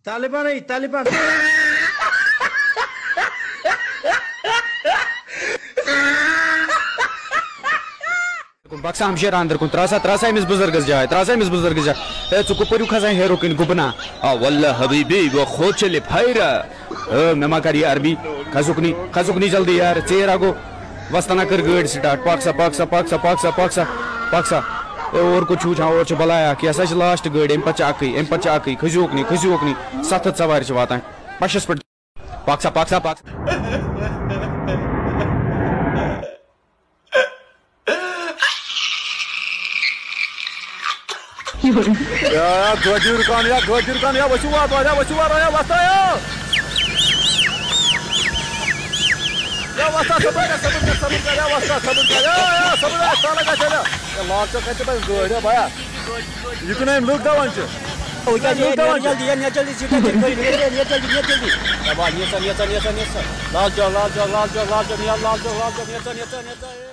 طالبان بخشا ہمشیر اندر کن تراسا امس بزرگس جائے اے ژٕ کپٲرِو کھسان ہیرو کن گُپنا واللہ حبیبی وہ خود چلے پھیرا مے ما کر یہ عربی کھسُک نی جلدی یار ژیر آگو وستنا کر گٲڑۍ سٹارٹ پاکسا اور کچھ وٕچھان اور چھُ بلایا کہِ ہسا چھِ لاسٹ گٲڑۍ امہِ پتہٕ چھِ اکٕے کھٔسۍہوٗکھ نہٕ 7 ہَتھ سوارِ چھِ واتان پشس پٮ۪ٹھ پاکسا گٲڑۍ رُکان ؤسِو واتان لال چوک کتنے بجے گاڑی بھیا یہ کن لوگ دان لال چوک